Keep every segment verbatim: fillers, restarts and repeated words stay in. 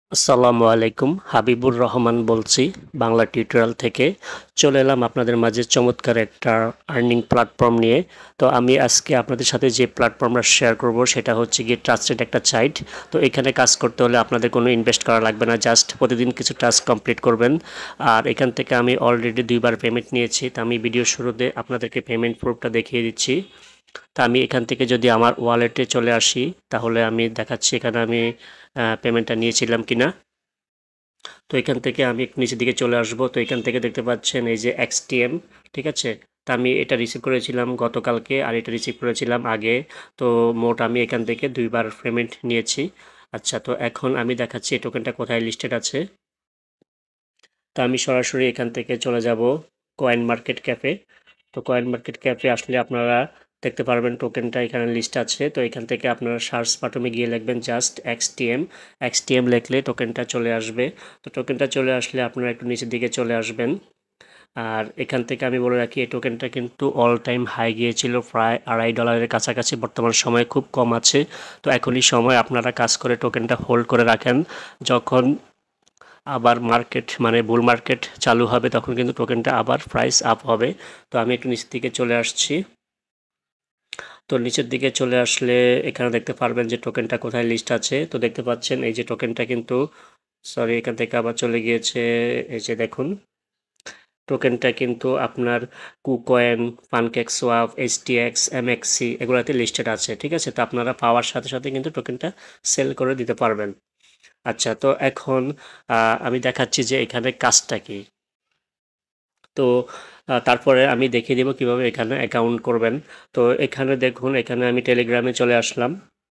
আসসালামু আলাইকুম, হাবিবুর রহমান বলছি বাংলা টিউটোরিয়াল থেকে। চলে এলাম আপনাদের মাঝে চমৎকার একটা আর্নিং প্ল্যাটফর্ম নিয়ে। তো আমি আজকে আপনাদের সাথে যে প্ল্যাটফর্মটা শেয়ার করব সেটা হচ্ছে গিয়ে ট্রাস্টেড একটা সাইট। তো এখানে কাজ করতে হলে আপনাদের কোনো ইনভেস্ট করা লাগবে না, জাস্ট প্রতিদিন কিছু টাস্ক কমপ্লিট করবেন। আর এখান থেকে আমি অলরেডি দুইবার পেমেন্ট নিয়েছি, তো আমি ভিডিও শুরুতে আপনাদেরকে পেমেন্ট প্রুফটা দেখিয়ে দিচ্ছি। তা আমি এখান থেকে যদি আমার ওয়ালেটে চলে আসি তাহলে আমি দেখাচ্ছি এখানে আমি পেমেন্টটা নিয়েছিলাম কিনা। তো এখান থেকে আমি একটু নিচের দিকে চলে আসব। তো এখান থেকে দেখতে পাচ্ছেন এই যে এক্স টি এম, ঠিক আছে। তা আমি এটা রিসিভ করেছিলাম গতকালকে আর এটা রিসিভ করেছিলাম আগে। তো মোট আমি এখান থেকে দুইবার পেমেন্ট নিয়েছি। আচ্ছা, তো এখন আমি দেখাচ্ছি এই টোকেনটা কোথায় লিস্টেড আছে। তা আমি সরাসরি এখান থেকে চলে যাব কয়েন মার্কেট ক্যাফে। তো কয়েন মার্কেট ক্যাফে আসলে আপনারা দেখতে পারবেন টোকেনটা এখানে লিস্ট আছে। তো এখান থেকে আপনারা সার্চ বাটনে গিয়ে লিখবেন just X T M. X T M লিখলে টোকেনটা চলে আসবে। তো টোকেনটা চলে আসলে আপনারা একটু নিচের দিকে চলে আসবেন। আর এখান থেকে আমি বলে রাখি এই টোকেনটা কিন্তু অল টাইম হাই গিয়েছিল প্রায় আড়াই ডলারের কাছাকাছি, বর্তমান সময় খুব কম আছে। তো এখনই সময় আপনারা কাজ করে টোকেনটা হোল্ড করে রাখেন। যখন আবার মার্কেট মানে বুল মার্কেট চালু হবে তখন কিন্তু টোকেনটা আবার প্রাইস আপ হবে। তো আমি একটু নিচের দিকে চলে আসছি। তো নিচের দিকে চলে আসলে এখানে দেখতে পারবেন যে টোকেনটা কোথায় লিস্ট আছে। তো দেখতে পাচ্ছেন এই যে টোকেনটা কিন্তু, সরি এখান থেকে আবার চলে গিয়েছে। এই যে দেখুন টোকেনটা কিন্তু আপনার কুকয়েন, পানকেক সোয়াপ, এইচটিএক্স, এমএক্সি এগুলোতে লিস্টেড আছে, ঠিক আছে। তো আপনারা পাওয়ার সাথে সাথে কিন্তু টোকেনটা সেল করে দিতে পারবেন। আচ্ছা, তো এখন আমি দেখাচ্ছি যে এখানে কাজটা কি। তো তারপরে আমি দেখিয়ে দেবো কিভাবে এখানে অ্যাকাউন্ট করবেন। তো এখানে দেখুন, এখানে আমি টেলিগ্রামে চলে আসলাম।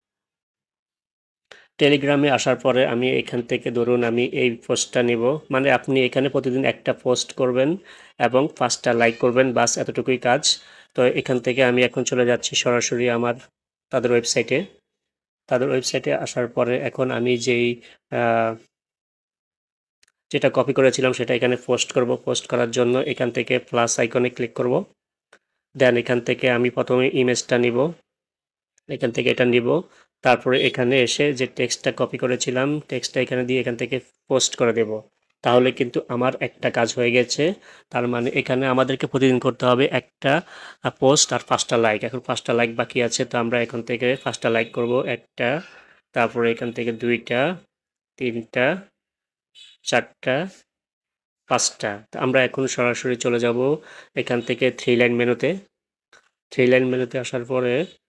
টেলিগ্রামে আসার পরে আমি এখান থেকে ধরুন আমি এই পোস্টটা নিব, মানে আপনি এখানে প্রতিদিন একটা পোস্ট করবেন এবং পাঁচটা লাইক করবেন, বাস এতটুকুই কাজ। তো এখান থেকে আমি এখন চলে যাচ্ছি সরাসরি আমার তাদের ওয়েবসাইটে। তাদের ওয়েবসাইটে আসার পরে এখন আমি যেই যেটা কপি করেছিলাম সেটা এখানে পোস্ট করব। পোস্ট করার জন্য এখান থেকে প্লাস আইকনে ক্লিক করব। দেন এখান থেকে আমি প্রথমে ইমেজটা নিব, এখান থেকে এটা নিব। তারপরে এখানে এসে যে টেক্সটটা কপি করেছিলাম টেক্সটটা এখানে দিয়ে এখান থেকে পোস্ট করে দেব। তাহলে কিন্তু আমার একটা কাজ হয়ে গেছে। তার মানে এখানে আমাদেরকে প্রতিদিন করতে হবে একটা পোস্ট আর পাঁচটা লাইক। এখন পাঁচটা লাইক বাকি আছে, তো আমরা এখান থেকে পাঁচটা লাইক করব, একটা, তারপরে এখান থেকে দুইটা, তিনটা, চারটা, পাঁচটা। তো আমরা এখন সরাসরি চলে যাব এখান থেকে থ্রি লাইন মেনুতে। থ্রি লাইন মেনুতে আসার পরে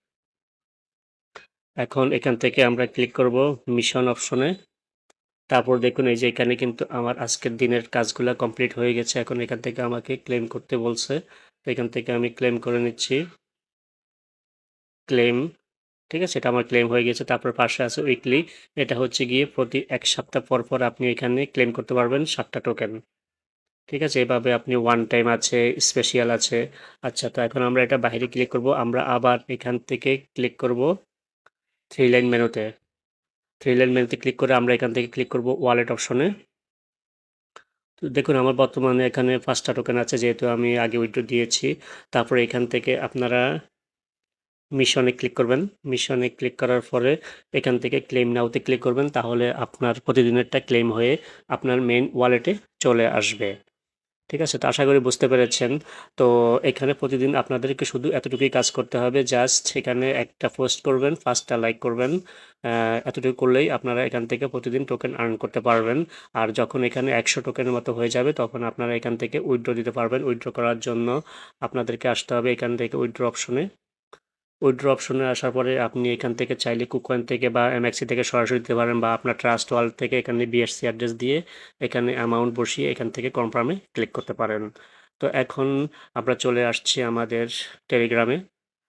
এখন এখান থেকে আমরা ক্লিক করব মিশন অপশনে। তারপর দেখুন এই যে এখানে কিন্তু আমার আজকের দিনের কাজগুলো কমপ্লিট হয়ে গেছে। এখন এখান থেকে আমাকে ক্লেম করতে বলছে, তো এখান থেকে আমি ক্লেম করে নিচ্ছি। ক্লেম, ঠিক আছে, এটা আমার ক্লেম হয়ে গেছে। তারপর পাশে আছে উইকলি, এটা হচ্ছে গিয়ে প্রতি এক সপ্তাহ পর পর আপনি এখানে ক্লেম করতে পারবেন সাতটা টোকেন, ঠিক আছে। এভাবে আপনি ওয়ান টাইম আছে, স্পেশাল আছে। আচ্ছা, তো এখন আমরা এটা বাইরে ক্লিক করব। আমরা আবার এখান থেকে ক্লিক করব থ্রি লাইন মেনুতে। থ্রি লাইন মেনুতে ক্লিক করে আমরা এখান থেকে ক্লিক করব ওয়ালেট অপশনে। তো দেখুন আমার বর্তমানে এখানে পাঁচটা টোকেন আছে, যেহেতু আমি আগে উইথড্র দিয়েছি। তারপরে এখান থেকে আপনারা মিশনে ক্লিক করবেন। মিশনে ক্লিক করার পরে এখান থেকে ক্লেম নাওতে ক্লিক করবেন, তাহলে আপনার প্রতিদিনেরটা ক্লেম হয়ে আপনার মেইন ওয়ালেটে চলে আসবে, ঠিক আছে। তো আশা করি বুঝতে পেরেছেন। তো এখানে প্রতিদিন আপনাদেরকে শুধু এতটুকুই কাজ করতে হবে, জাস্ট এখানে একটা পোস্ট করবেন, পাঁচটা লাইক করবেন। এতটুকু করলেই আপনারা এখান থেকে প্রতিদিন টোকেন আর্ন করতে পারবেন। আর যখন এখানে একশো টোকেনের মতো হয়ে যাবে তখন আপনারা এখান থেকে উইথড্র দিতে পারবেন। উইথড্র করার জন্য আপনাদেরকে আসতে হবে এখান থেকে উইথড্র অপশনে। উইথড্র অপশনে আসার পরে আপনি এখান থেকে চাইলে কুকয়েন থেকে বা এমএক্সি থেকে সরাসরি দিতে পারেন, বা আপনার ট্রাস্ট ওয়ালেট থেকে এখানে বিএসসি অ্যাড্রেস দিয়ে এখানে অ্যামাউন্ট বসিয়ে এখান থেকে কনফার্মে ক্লিক করতে পারেন। তো এখন আমরা চলে আসছি আমাদের টেলিগ্রামে।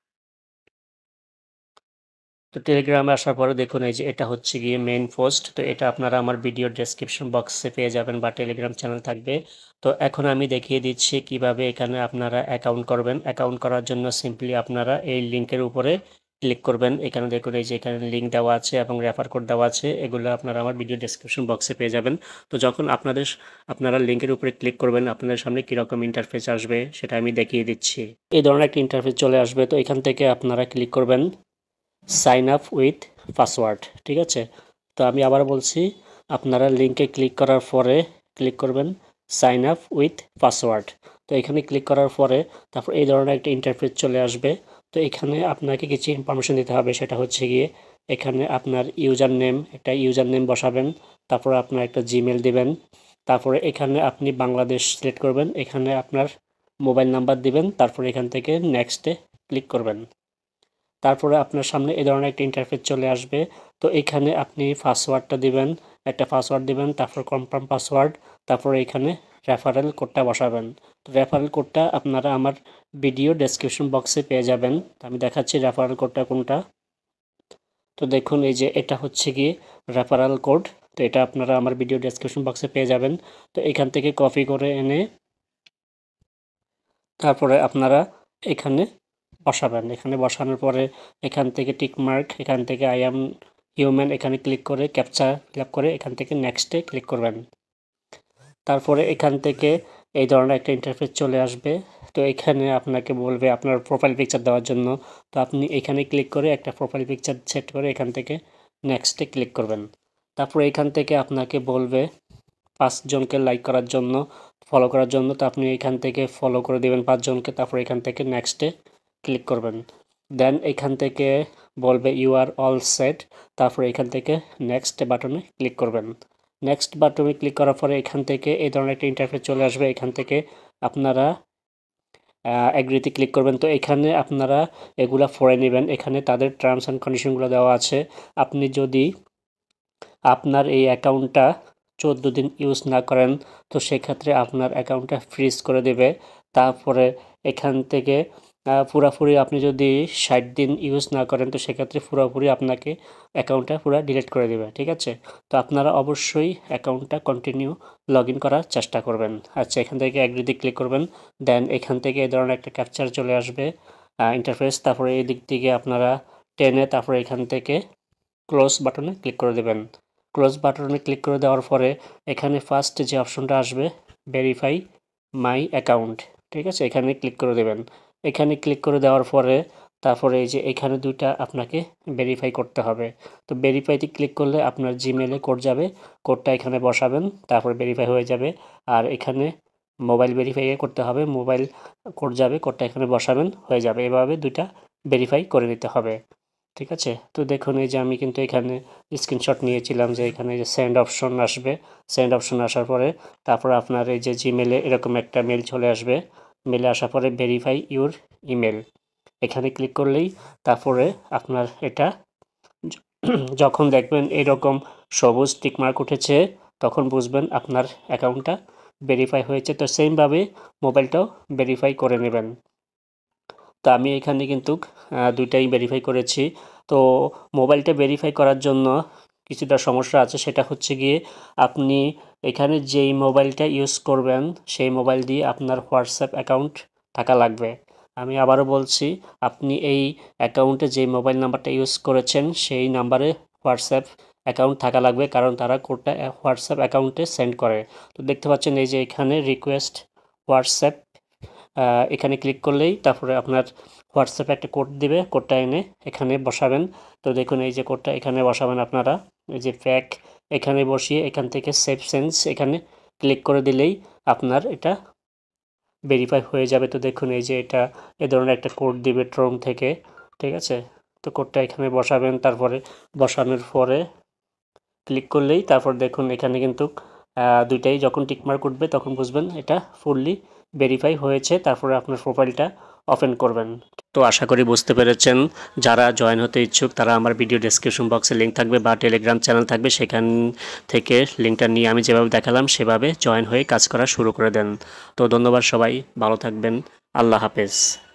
তো টেলিগ্রামে আসার পরে দেখুন এই যে এটা হচ্ছে গিয়ে মেইন পোস্ট। তো এটা আপনারা আমার ভিডিও ডেসক্রিপশন বক্সে পেয়ে যাবেন বা টেলিগ্রাম চ্যানেল থাকবে। তো এখন আমি দেখিয়ে দিচ্ছি কিভাবে এখানে আপনারা অ্যাকাউন্ট করবেন। অ্যাকাউন্ট করার জন্য সিম্পলি আপনারা এই লিঙ্কের উপরে ক্লিক করবেন। এখানে দেখুন এই যে এখানে লিঙ্ক দেওয়া আছে এবং রেফার কোড দেওয়া আছে, এগুলো আপনারা আমার ভিডিও ডেসক্রিপশন বক্সে পেয়ে যাবেন। তো যখন আপনাদের আপনারা লিঙ্কের উপরে ক্লিক করবেন আপনাদের সামনে কীরকম ইন্টারফেস আসবে সেটা আমি দেখিয়ে দিচ্ছি। এই ধরনের একটা ইন্টারফেস চলে আসবে। তো এখান থেকে আপনারা ক্লিক করবেন সাইন আপ উইথ পাসওয়ার্ড, ঠিক আছে। তো আমি আবার বলছি, আপনারা লিঙ্কে ক্লিক করার পরে ক্লিক করবেন সাইন আপ উইথ পাসওয়ার্ড। তো এখানে ক্লিক করার পরে তারপর এই ধরনের একটা ইন্টারফেস চলে আসবে। তো এখানে আপনাকে কিছু ইনফরমেশন দিতে হবে, সেটা হচ্ছে গিয়ে এখানে আপনার ইউজার নেম, একটা ইউজার নেম বসাবেন, তারপর আপনার একটা জিমেল দিবেন, তারপরে এখানে আপনি বাংলাদেশ সিলেক্ট করবেন, এখানে আপনার মোবাইল নাম্বার দিবেন, তারপরে এখান থেকে নেক্সটে ক্লিক করবেন। তারপরে আপনার সামনে এই ধরনের একটা ইন্টারফেস চলে আসবে। তো এখানে আপনি পাসওয়ার্ডটা দিবেন, একটা পাসওয়ার্ড দিবেন, তারপর কনফার্ম পাসওয়ার্ড, তারপরে এখানে রেফারেল কোডটা বসাবেন। তো রেফারেল কোডটা আপনারা আমার ভিডিও ডেসক্রিপশন বক্সে পেয়ে যাবেন। তো আমি দেখাচ্ছি রেফারেল কোডটা কোনটা। তো দেখুন এই যে এটা হচ্ছে গিয়ে রেফারেল কোড। তো এটা আপনারা আমার ভিডিও ডেসক্রিপশন বক্সে পেয়ে যাবেন। তো এখান থেকে কপি করে এনে তারপরে আপনারা এখানে বসাবেন। এখানে বসানোর পরে এখান থেকে টিক মার্ক, এখান থেকে আই অ্যাম হিউম্যান এখানে ক্লিক করে ক্যাপচা ফিল আপ করে এখান থেকে নেক্সটে ক্লিক করবেন। তারপরে এখান থেকে এই ধরনের একটা ইন্টারফেস চলে আসবে। তো এখানে আপনাকে বলবে আপনার প্রোফাইল পিকচার দেওয়ার জন্য। তো আপনি এখানে ক্লিক করে একটা প্রোফাইল পিকচার সেট করে এখান থেকে নেক্সটে ক্লিক করবেন। তারপরে এখান থেকে আপনাকে বলবে পাঁচজনকে লাইক করার জন্য, ফলো করার জন্য। তো আপনি এখান থেকে ফলো করে দেবেন পাঁচজনকে, তারপর এখান থেকে নেক্সটে ক্লিক করবেন। দেন এখান থেকে বলবে ইউ আর অল সেট, তারপর এখান থেকে নেক্সট বাটনে ক্লিক করবেন। নেক্সট বাটনে ক্লিক করার পরে এখান থেকে এই ধরনের একটা ইন্টারফেস চলে আসবে। এখান থেকে আপনারা অ্যাগ্রিতে ক্লিক করবেন। তো এখানে আপনারা এগুলা পড়ে নেবেন, এখানে তাদের টার্মস অ্যান্ড কন্ডিশনগুলো দেওয়া আছে। আপনি যদি আপনার এই অ্যাকাউন্টটা চোদ্দো দিন ইউজ না করেন তো সেক্ষেত্রে আপনার অ্যাকাউন্টটা ফ্রিজ করে দেবে। তারপরে এখান থেকে পুরোপুরি আপনি যদি ষাট দিন ইউজ না করেন তো সেক্ষেত্রে পুরোপুরি আপনাকে অ্যাকাউন্টটা পুরো ডিলিট করে দেবে, ঠিক আছে? তো আপনারা অবশ্যই অ্যাকাউন্টটা কন্টিনিউ লগ ইন করার চেষ্টা করবেন। আচ্ছা, এখান থেকে অ্যাগ্রিতে ক্লিক করবেন। দেন এখান থেকে এই ধরনের একটা ক্যাপচার চলে আসবে ইন্টারফেস। তারপরে এই দিক থেকে আপনারা টেনে তারপরে এখান থেকে ক্লোজ বাটনে ক্লিক করে দেবেন। ক্লোজ বাটনে ক্লিক করে দেওয়ার পরে এখানে ফার্স্ট যে অপশনটা আসবে ভেরিফাই মাই অ্যাকাউন্ট, ঠিক আছে? এখানে ক্লিক করে দেবেন। এখানে ক্লিক করে দেওয়ার পরে তারপরে এই যে এখানে দুইটা আপনাকে ভেরিফাই করতে হবে। তো ভেরিফাইতে ক্লিক করলে আপনার জিমেলে কোড যাবে, কোডটা এখানে বসাবেন, তারপর ভেরিফাই হয়ে যাবে। আর এখানে মোবাইল ভেরিফাই করতে হবে, মোবাইল কোড যাবে, কোডটা এখানে বসাবেন, হয়ে যাবে। এভাবে দুইটা ভেরিফাই করে নিতে হবে, ঠিক আছে? তো দেখুন এই যে আমি কিন্তু এখানে স্ক্রিনশট নিয়েছিলাম যে এখানে যে সেন্ড অপশন আসবে, সেন্ড অপশন আসার পরে তারপর আপনার এই যে জিমেলে এরকম একটা মেল চলে আসবে। মেলে আসার পরে ভেরিফাই ইউর ইমেল এখানে ক্লিক করলেই তারপরে আপনার এটা যখন দেখবেন এরকম সবুজ টিকমার্ক উঠেছে তখন বুঝবেন আপনার অ্যাকাউন্টটা ভেরিফাই হয়েছে। তো সেমভাবে মোবাইলটাও ভেরিফাই করে নেবেন। তো আমি এখানে কিন্তু দুইটাই ভেরিফাই করেছি। তো মোবাইলটা ভেরিফাই করার জন্য কিছুটা সমস্যা আছে, সেটা হচ্ছে গিয়ে আপনি এখানে যেই মোবাইলটা ইউজ করবেন সেই মোবাইল দিয়ে আপনার হোয়াটসঅ্যাপ অ্যাকাউন্ট থাকা লাগবে। আমি আবারও বলছি, আপনি এই অ্যাকাউন্টে যেই মোবাইল নাম্বারটা ইউজ করেছেন সেই নাম্বারে হোয়াটসঅ্যাপ অ্যাকাউন্ট থাকা লাগবে, কারণ তারা কোডটা হোয়াটসঅ্যাপ অ্যাকাউন্টে সেন্ড করে। তো দেখতে পাচ্ছেন এই যে এখানে রিকোয়েস্ট হোয়াটসঅ্যাপ, এখানে ক্লিক করলেই তারপরে আপনার হোয়াটসঅ্যাপে একটা কোড দিবে, কোডটা এনে এখানে বসাবেন। তো দেখুন এই যে কোডটা এখানে বসাবেন আপনারা, এই যে ফ্যাক এখানে বসিয়ে এখান থেকে সেভ সেন্স এখানে ক্লিক করে দিলেই আপনার এটা ভেরিফাই হয়ে যাবে। তো দেখুন এই যে এটা এ ধরনের একটা কোড দিবে ট্রোম থেকে, ঠিক আছে? তো কোডটা এখানে বসাবেন, তারপরে বসানোর পরে ক্লিক করলেই তারপর দেখুন এখানে কিন্তু দুইটাই যখন টিকমার্ক উঠবে তখন বুঝবেন এটা ফুললি ভেরিফাই হয়েছে। তারপরে আপনার প্রোফাইলটা ওপেন করবেন। তো আশা করি বুঝতে পেরেছেন। যারা জয়েন হতে ইচ্ছুক তারা আমার ভিডিও ডেসক্রিপশন বক্সে লিঙ্ক থাকবে বা টেলিগ্রাম চ্যানেল থাকবে, সেখান থেকে লিঙ্কটা নিয়ে আমি যেভাবে দেখালাম সেভাবে জয়েন হয়ে কাজ করা শুরু করে দেন। তো ধন্যবাদ, সবাই ভালো থাকবেন। আল্লাহ হাফেজ।